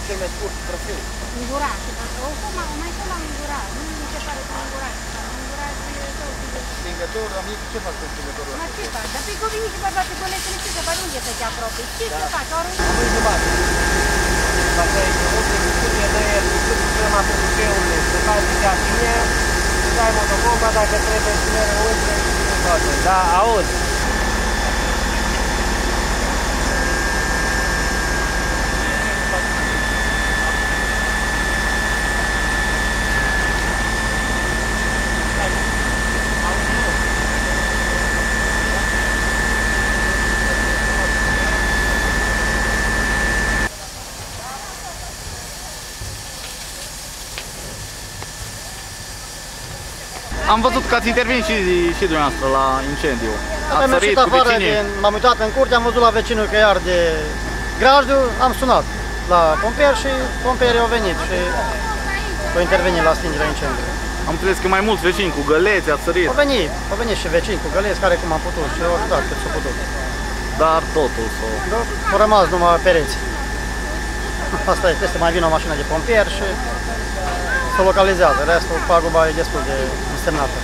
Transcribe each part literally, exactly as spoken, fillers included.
cel mai scurt traseu. Îngurat. Oricum, mai tot l-am îngurat. Nu mi se pare că am îngurat. Am îngurat și Stingător, amic, ce fac cu stingătorul ăsta? Ma ce faci? Dar pe copii și bărbați goletele ce să faci? Unde să te apropii? Ce să faci? Ori Am întrebat. Asta e o discuție de el, cu problema producătorului. Se face cea bine, să ai motocomba, dacă trebuie să mereu între și toate. Da, auzi. Am văzut că ați intervenit și, și dumneavoastră la incendiu. Am ieșit afară, m-am uitat în curte, am văzut la vecinul că arde grajdul, am sunat la pompieri și pompierii au venit și au intervenit la stingerea incendiului. Am înțeles că mai mulți vecini cu găleți ați sărit. Au venit, au venit și vecini cu găleți care cum am putut și au ajutat cât s-au putut. Dar totul s-o... Da, au rămas numai pereți. Asta este, este mai vine o mașină de pompieri și se localizează, restul paguba e destul de însemnată.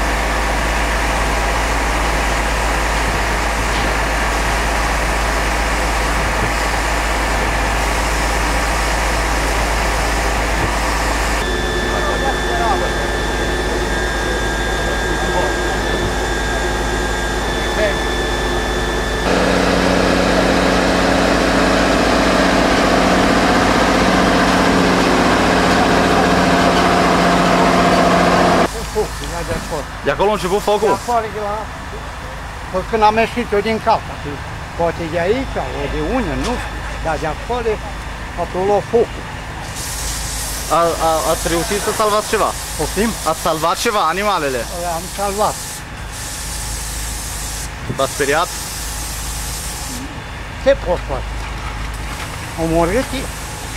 De acolo a început focul? De afară de la... Când am ieșit eu din cap, poate de aici, o de unde, nu știu, dar de acolo a luat focul. A, a, ați reușit să salvați ceva? Poftim? Ați salvat ceva, animalele? Am salvat. V-ați speriat? Ce poți face? Omorât e.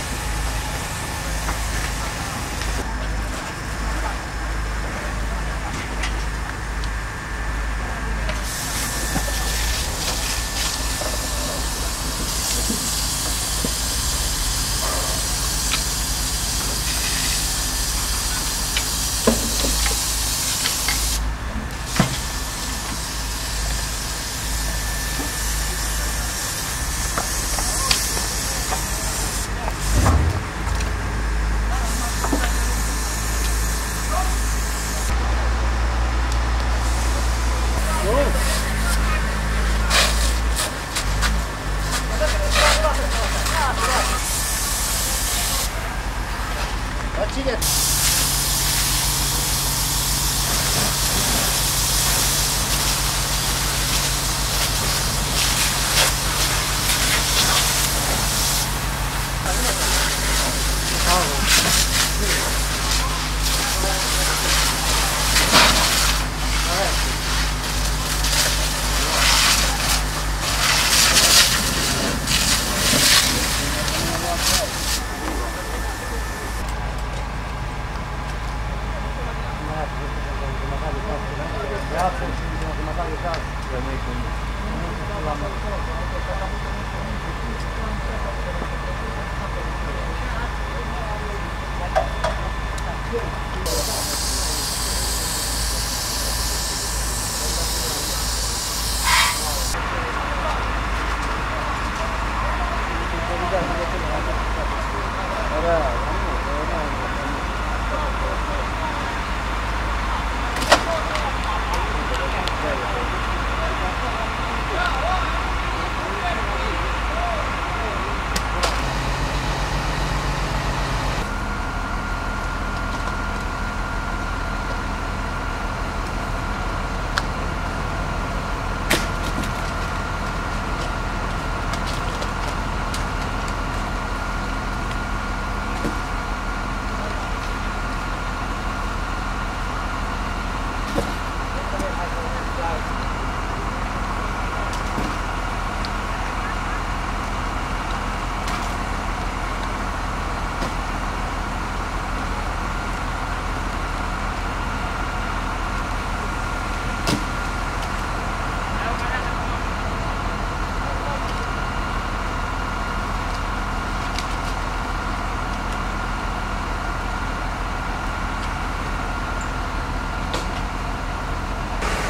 Cine?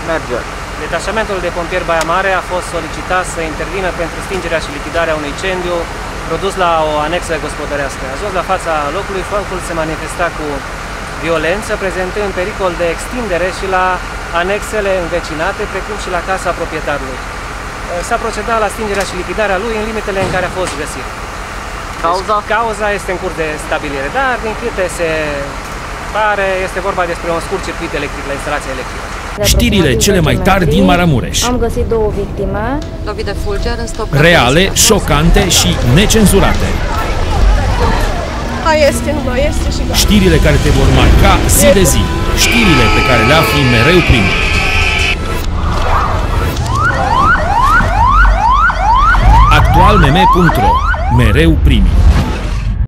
Merge. Detașamentul de pompieri Baia Mare a fost solicitat să intervină pentru stingerea și lichidarea unui incendiu produs la o anexă gospodărească. Ajuns la fața locului, focul se manifesta cu violență, prezentând pericol de extindere și la anexele învecinate, precum și la casa proprietarului. S-a procedat la stingerea și lichidarea lui în limitele în care a fost găsit. Cauza? Deci, cauza este în curs de stabilire, dar din câte se pare, este vorba despre un scurt circuit electric la instalația electrică. Știrile cele mai tari din Maramureș. Am găsit două victime. Lovit de fulger în stop. Reale, șocante și necenzurate. Hai este, nu mai este și gata. Știrile care te vor marca zi de zi. Știrile pe care le afli mereu primi. actual m m punct ro. Mereu primi.